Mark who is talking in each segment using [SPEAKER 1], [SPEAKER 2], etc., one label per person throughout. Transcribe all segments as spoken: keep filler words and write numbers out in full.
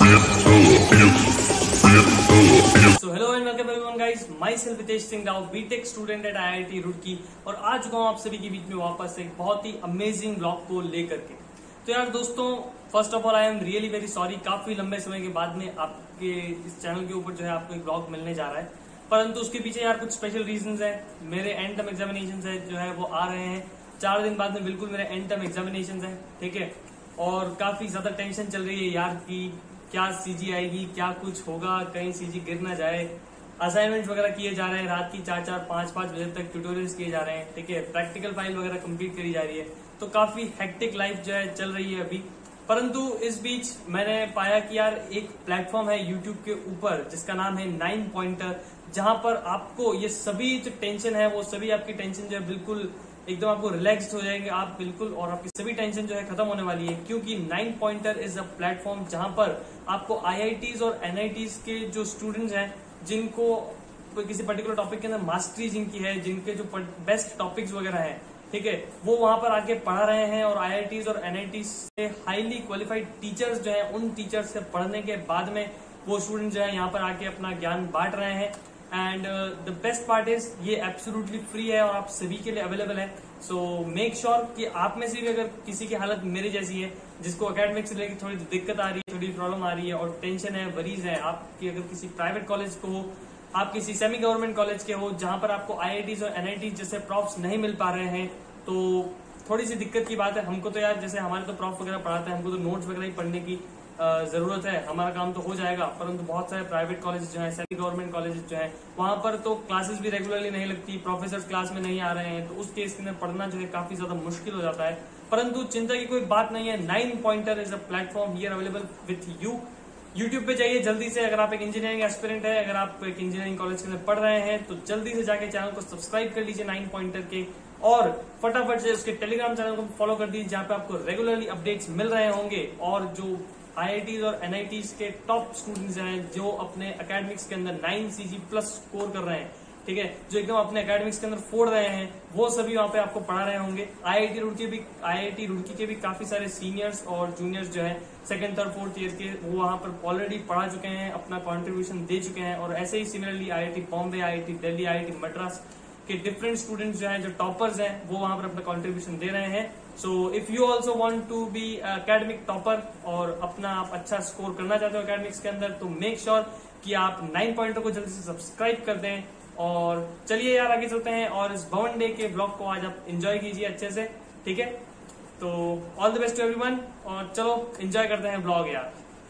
[SPEAKER 1] So hello and welcome everyone guys, myself Hitesh Singh Rao, B Tech student at I I T Roorkee और आ चुका हूँ आप सभी के बीच में वापस एक बहुत ही अमेजिंग ब्लॉग को लेकर के। तो यार दोस्तों, first of all I am really very sorry, काफी लंबे समय के बाद में आपके इस चैनल के ऊपर जो है आपको एक ब्लॉग मिलने जा रहा है, परंतु उसके पीछे यार कुछ स्पेशल रीजंस है। मेरे एंड टर्म एग्जामिनेशन है जो है वो आ रहे हैं चार दिन बाद में, बिल्कुल मेरे एंड टर्म एग्जामिनेशन है, ठीक है। और काफी ज्यादा टेंशन चल रही है यार कि क्या सीजी आएगी, क्या कुछ होगा, कहीं सीजी गिर ना जाए। असाइनमेंट वगैरह किए जा रहे हैं, रात की चार चार पांच पांच बजे तक ट्यूटोरियल्स किए जा रहे हैं, ठीक है। प्रैक्टिकल फाइल वगैरह कंप्लीट करी जा रही है, तो काफी हेक्टिक लाइफ जो है चल रही है अभी। परंतु इस बीच मैंने पाया कि यार एक प्लेटफॉर्म है यूट्यूब के ऊपर जिसका नाम है नाइन पॉइंटर, जहां पर आपको ये सभी जो टेंशन है वो सभी आपकी टेंशन जो है बिल्कुल एकदम आपको रिलैक्स्ड हो जाएंगे आप बिल्कुल, और आपकी सभी टेंशन जो है खत्म होने वाली है, क्योंकि nine pointer is a platform जहां पर आपको आई आई टीज और एन आई टीज के जो स्टूडेंट्स हैं जिनको किसी पर्टिकुलर टॉपिक के अंदर मास्टरी जिनकी है, जिनके जो बेस्ट टॉपिक्स वगैरह हैं, ठीक है, वो वहां पर आके पढ़ा रहे हैं। और आई आई टीज और एन आई टीज से हाईली क्वालिफाइड टीचर्स जो है, उन टीचर्स से पढ़ने के बाद में वो स्टूडेंट जो है यहाँ पर आके अपना ज्ञान बांट रहे हैं। And the best part is ये एब्सोल्युटली फ्री है और आप सभी के लिए अवेलेबल है। सो मेक श्योर कि आप में से भी अगर किसी की हालत मेरी जैसी है, जिसको एकेडमिक से लेकर थोड़ी दिक्कत आ रही है, थोड़ी प्रॉब्लम आ रही है और टेंशन है, वरीज है, आपकी अगर किसी प्राइवेट कॉलेज को हो, आप किसी सेमी गवर्नमेंट कॉलेज के हो जहां पर आपको आई आई टीज और एन आई टीज जैसे प्रॉफ्स नहीं मिल पा रहे हैं, तो थोड़ी सी दिक्कत की बात है। हमको तो यार जैसे हमारे तो प्रॉफ वगैरह पढ़ाते हैं, हमको तो नोट्स वगैरह ही पढ़ने की जरूरत है, हमारा काम तो हो जाएगा। परंतु बहुत सारे प्राइवेट कॉलेज जो है, सेमी गवर्नमेंट कॉलेज जो है, वहां पर तो क्लासेस भी रेगुलरली नहीं लगती, प्रोफेसर क्लास में नहीं आ रहे हैं, तो उस केस के अंदर पढ़ना जो है काफी ज्यादा मुश्किल हो जाता है। परंतु चिंता की कोई बात नहीं है, nine pointer is a platform here available with you. YouTube पे जाइए जल्दी से, अगर आप एक इंजीनियरिंग एस्पिरेंट है, अगर आप एक इंजीनियरिंग कॉलेज के अंदर पढ़ रहे हैं, तो जल्दी से जाके चैनल को सब्सक्राइब कर लीजिए नाइन पॉइंटर के, और फटाफट से उसके टेलीग्राम चैनल को फॉलो कर दीजिए, जहां पे आपको रेगुलरली अपडेट्स मिल रहे होंगे। और जो आई आई टीज और एन आई टीज के टॉप स्टूडेंट्स हैं जो अपने एकेडमिक्स के अंदर nine C G plus score कर रहे हैं, ठीक है, जो एकदम अपने एकेडमिक्स के अंदर फोड़ रहे हैं, वो सभी वहां पे आपको पढ़ा रहे होंगे। आई आई टी रुड़की भी आई आई टी रुड़की के भी काफी सारे सीनियर्स और जूनियर्स जो है सेकंड थर्ड फोर्थ ईयर के, वो वहां पर ऑलरेडी पढ़ा चुके हैं, अपना कॉन्ट्रीब्यूशन दे चुके हैं। और ऐसे ही similarly I I T Bombay, I I T Delhi, I I T Madras के डिफरेंट स्टूडेंट्स जो हैं, जो टॉपर्स हैं, वो वहां पर अपना कॉन्ट्रीब्यूशन दे रहे हैं। So if you also want to be academic topper और अपना आप अच्छा स्कोर करना चाहते हो एकेडमिक्स के अंदर, तो मेक श्योर sure कि आप नाइन पॉइंटर को जल्दी से सब्सक्राइब कर दें। और चलिए यार आगे चलते हैं और इस भवन डे के ब्लॉग को आज आप एंजॉय कीजिए अच्छे से, ठीक है। तो all the best to everyone, और चलो एंजॉय करते हैं ब्लॉग यार।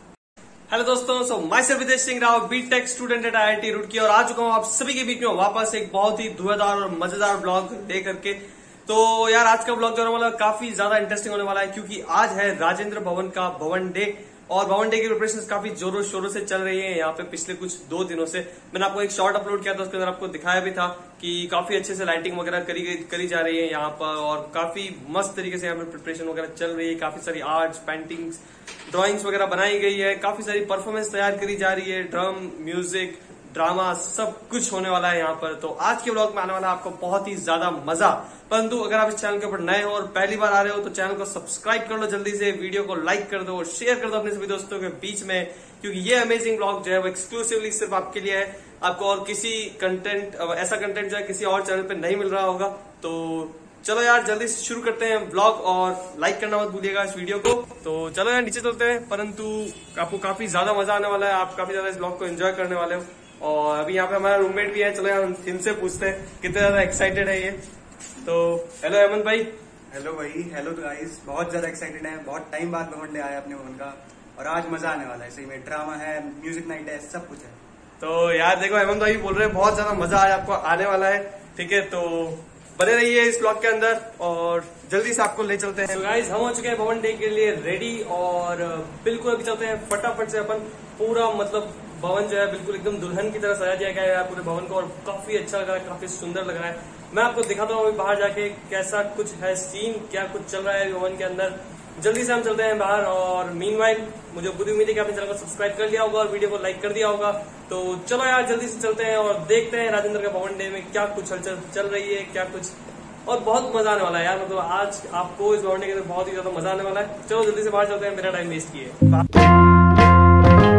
[SPEAKER 1] हेलो दोस्तों, so myself Hitesh Singh Rao, B Tech student at I I T Roorkee, और आ चुका हूँ आप सभी के बीच में वापस एक बहुत ही धुआंधार और मजेदार ब्लॉग लेकर के। तो यार आज का ब्लॉग जो होने वाला काफी ज्यादा इंटरेस्टिंग होने वाला है, क्योंकि आज है राजेंद्र भवन का भवन डे, और भवन डे की प्रिपरेशन काफी जोरों शोरों से चल रही है यहाँ पे पिछले कुछ दो दिनों से। मैंने आपको एक शॉर्ट अपलोड किया था, उसके अंदर आपको दिखाया भी था कि काफी अच्छे से लाइटिंग वगैरह करी करी जा रही है यहाँ पर, और काफी मस्त तरीके से यहाँ पे प्रिपरेशन वगैरह चल रही है। काफी सारी आर्ट्स, पेंटिंग्स, ड्राइंग्स वगैरह बनाई गई है, काफी सारी परफॉर्मेंस तैयार करी जा रही है, ड्रम, म्यूजिक, ड्रामा, सब कुछ होने वाला है यहाँ पर। तो आज के ब्लॉग में आने वाला है आपको बहुत ही ज्यादा मजा। परंतु अगर आप इस चैनल के ऊपर नए हो और पहली बार आ रहे हो, तो चैनल को सब्सक्राइब कर लो जल्दी से, वीडियो को लाइक कर दो और शेयर कर दो अपने सभी दोस्तों के बीच में, क्योंकि ये अमेजिंग ब्लॉग जो है वो एक्सक्लूसिवली सिर्फ आपके लिए है। आपको और किसी कंटेंट, ऐसा कंटेंट जो है किसी और चैनल पे नहीं मिल रहा होगा। तो चलो यार जल्दी से शुरू करते हैं ब्लॉग, और लाइक करना मत भूलिएगा इस वीडियो को। तो चलो यार नीचे चलते हैं, परंतु आपको काफी ज्यादा मजा आने वाला है, आप काफी ज्यादा इस ब्लॉग को एंजॉय करने वाले हो। और अभी यहाँ पे हमारा रूममेट भी है, चलो यार इनसे पूछते हैं कितने ज्यादा एक्साइटेड है ये। तो हेलो हेमंत भाई।
[SPEAKER 2] हेलो भाई, हेलो गाइस, बहुत ज्यादा एक्साइटेड है, बहुत टाइम बाद भवन डे आया अपने भवन का, और आज मजा आने वाला है। सही में ड्रामा है, म्यूजिक नाइट है, सब कुछ है।
[SPEAKER 1] तो यार देखो हेमंत भाई बोल रहे हैं बहुत ज्यादा मजा आज आपको आने वाला है, ठीक है, तो बने रहिए इस ब्लॉग के अंदर और जल्दी से आपको ले चलते हैं। गाइस हम हो चुके हैं भवन डे के लिए रेडी, और बिल्कुल अभी चलते हैं फटाफट से। अपन पूरा मतलब भवन जो है बिल्कुल एकदम दुल्हन की तरह सजा दिया गया है पूरे भवन को, और काफी अच्छा लग रहा है, काफी सुंदर लग रहा है। मैं आपको दिखाता हूँ अभी बाहर जाके कैसा कुछ है सीन, क्या कुछ चल रहा है भवन के अंदर। जल्दी से हम चलते हैं बाहर, और मीनवाइल मुझे पूरी उम्मीद है कि आपने चैनल को सब्सक्राइब कर लिया होगा और वीडियो को लाइक कर दिया होगा। तो चलो यार जल्दी से चलते हैं और देखते हैं राजेंद्र का भवन डे में क्या कुछ हलचल चल रही है, क्या कुछ, और बहुत मजा आने वाला है यार। मतलब आज आपको इस भवन डे के अंदर बहुत ही ज्यादा मजा आने वाला है। चलो जल्दी से बाहर चलते हैं, मेरा टाइम वेस्ट किए।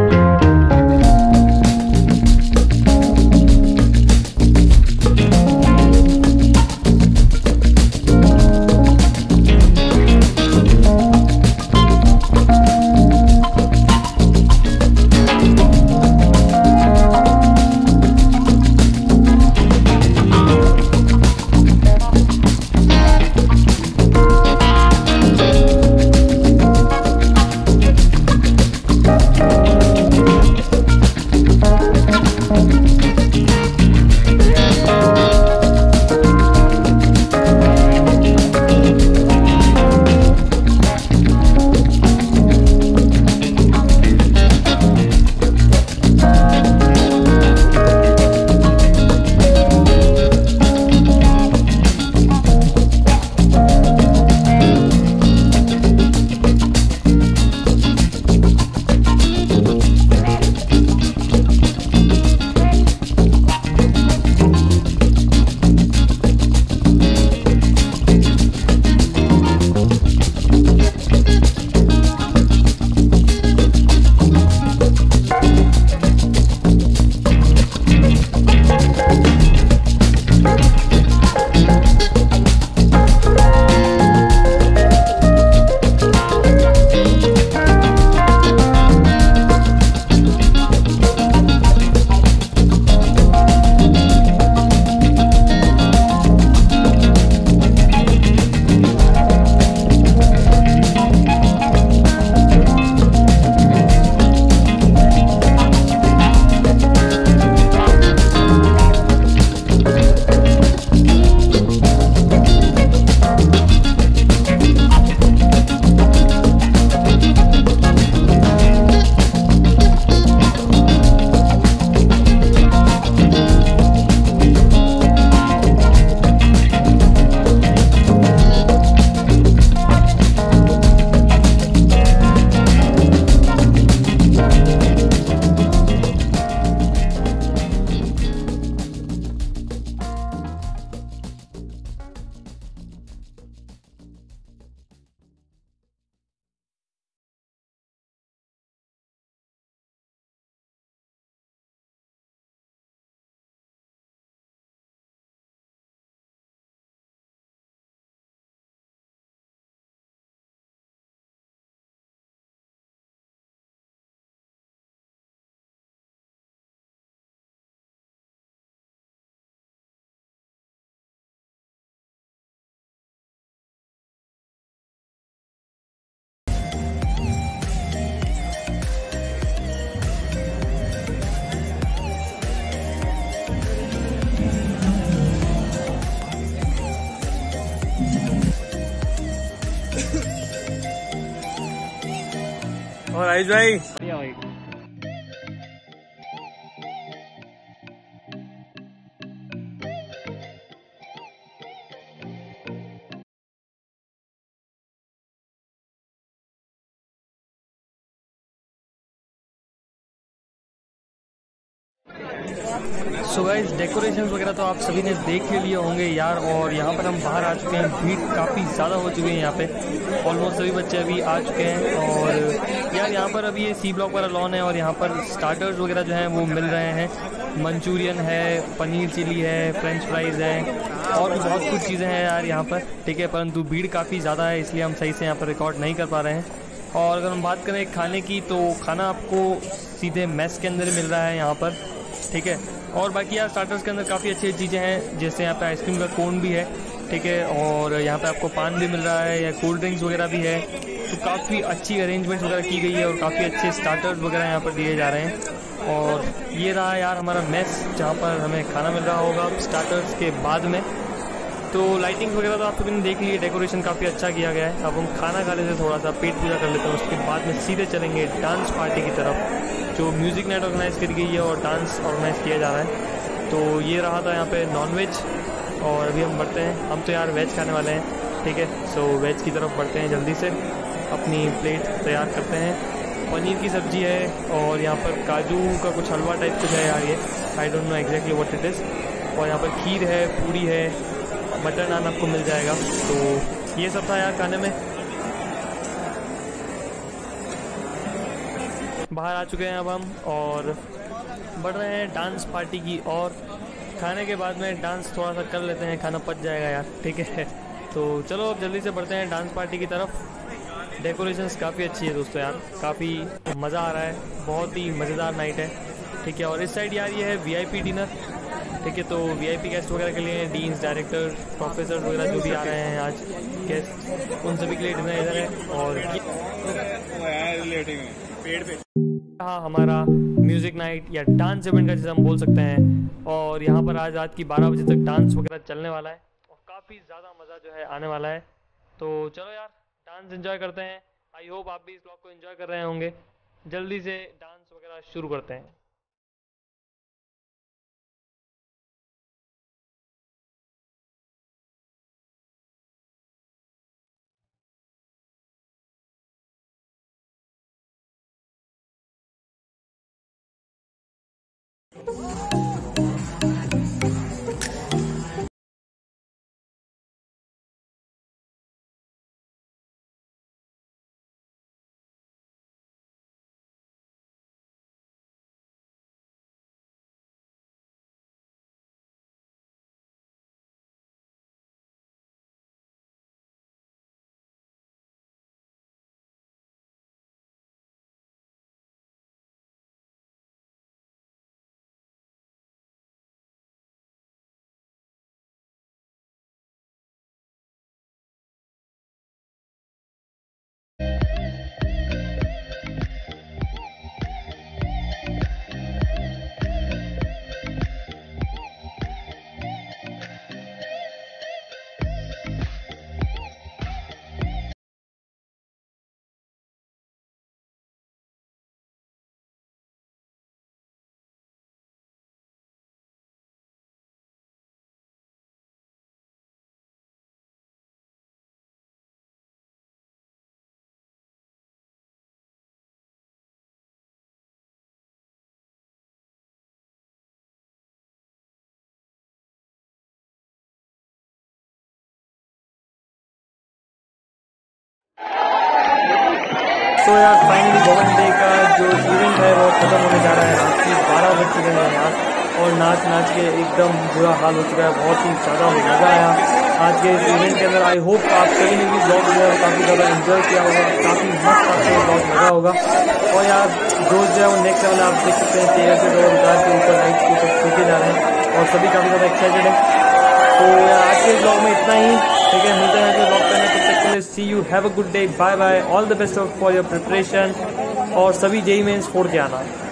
[SPEAKER 1] आयुष भाई सो गाइस डेकोरेशंस वगैरह तो आप सभी ने देख ही लिए होंगे यार। और यहाँ पर हम बाहर आ चुके हैं, भीड़ काफ़ी ज़्यादा हो चुकी है यहाँ पे। ऑलमोस्ट सभी बच्चे अभी आ चुके हैं। और यार यहाँ पर अभी ये सी ब्लॉक वाला लॉन है और यहाँ पर स्टार्टर्स वगैरह जो हैं वो मिल रहे हैं। मंचूरियन है, पनीर चिली है, फ्रेंच फ्राइज़ है और भी बहुत कुछ चीज़ें हैं यार यहाँ पर, ठीक है। परंतु भीड़ काफ़ी ज़्यादा है इसलिए हम सही से यहाँ पर रिकॉर्ड नहीं कर पा रहे हैं। और अगर हम बात करें खाने की तो खाना आपको सीधे मेस के अंदर मिल रहा है यहाँ पर, ठीक है। और बाकी यार स्टार्टर्स के अंदर काफ़ी अच्छी चीज़ें हैं, जैसे यहाँ पे आइसक्रीम का कोन भी है, ठीक है। और यहाँ पे आपको पान भी मिल रहा है या कोल्ड ड्रिंक्स वगैरह भी है। तो काफ़ी अच्छी अरेंजमेंट्स वगैरह की गई है और काफ़ी अच्छे स्टार्टर्स वगैरह यहाँ पर दिए जा रहे हैं। और ये रहा यार हमारा मेस जहाँ पर हमें खाना मिल रहा होगा स्टार्टर्स के बाद में। तो लाइटिंग वगैरह तो आप सभी ने देख ली, डेकोरेशन काफ़ी अच्छा किया गया है। अब हम खाना खा लेते थोड़ा सा, पेट पूजा कर लेते हैं, उसके बाद में सीधे चलेंगे डांस पार्टी की तरफ जो म्यूज़िक नाइट ऑर्गेनाइज़ करी गई है और डांस ऑर्गेनाइज़ किया जा रहा है। तो ये रहा था यहाँ पे नॉनवेज और अभी हम बढ़ते हैं। हम तो यार वेज खाने वाले हैं, ठीक है। सो वेज की तरफ बढ़ते हैं, जल्दी से अपनी प्लेट तैयार करते हैं। पनीर की सब्ज़ी है और यहाँ पर काजू का कुछ हलवा टाइप कुछ है यार, ये I don't know exactly what it is. और यहाँ पर खीर है, पूरी है, बटर नान आपको मिल जाएगा। तो ये सब था यार खाने में। बाहर आ चुके हैं अब हम और बढ़ रहे हैं डांस पार्टी की। और खाने के बाद में डांस थोड़ा सा कर लेते हैं, खाना पच जाएगा यार, ठीक है। तो चलो अब जल्दी से बढ़ते हैं डांस पार्टी की तरफ। डेकोरेशंस काफ़ी अच्छी है दोस्तों यार, काफ़ी मज़ा आ रहा है, बहुत ही मज़ेदार नाइट है, ठीक है। और इस साइड यार ये है वीआईपी डिनर, ठीक है। तो वीआईपी गेस्ट वगैरह के लिए डीन्स, डायरेक्टर, प्रोफेसर वगैरह जो भी आ रहे हैं आज गेस्ट, उन सभी के लिए डिनर इधर है। और हाँ हमारा म्यूज़िक नाइट या डांस इवेंट का जिसे हम बोल सकते हैं। और यहाँ पर आज रात की बारह बजे तक डांस वगैरह चलने वाला है और काफ़ी ज़्यादा मज़ा जो है आने वाला है। तो चलो यार डांस एंजॉय करते हैं। आई होप आप भी इस ब्लॉग को एंजॉय कर रहे होंगे। जल्दी से डांस वगैरह शुरू करते हैं। तो यार फाइनली भवन डे का जो इवेंट है वो खत्म होने जा रहा है। रात की बारह बज चुके हैं यार और नाच नाच के एकदम बुरा हाल हो चुका है, बहुत ही ज़्यादा मज़ा आया आज के इस इवेंट के अंदर। आई होप आप सभी ने भी ब्लॉग जो है काफ़ी ज़्यादा एंजॉय किया होगा, काफ़ी मस्त आपको बहुत मज़ा होगा। और यार जो जो है वो नेक्स्ट लेवल आप देख सकते हैं, चेयर से और उतार के ऊपर लाइट्स के ऊपर फेंके जा रहे हैं और सभी काफ़ी ज़्यादा एक्साइटेड है। तो यार आज के ब्लॉग में इतना ही, ठीक है। मिलते हैं जो ब्लॉग करने तब तक के लिए see you, have a good day, bye bye, all the best for your preparation और सभी जेई मेंस फोड़ के आना।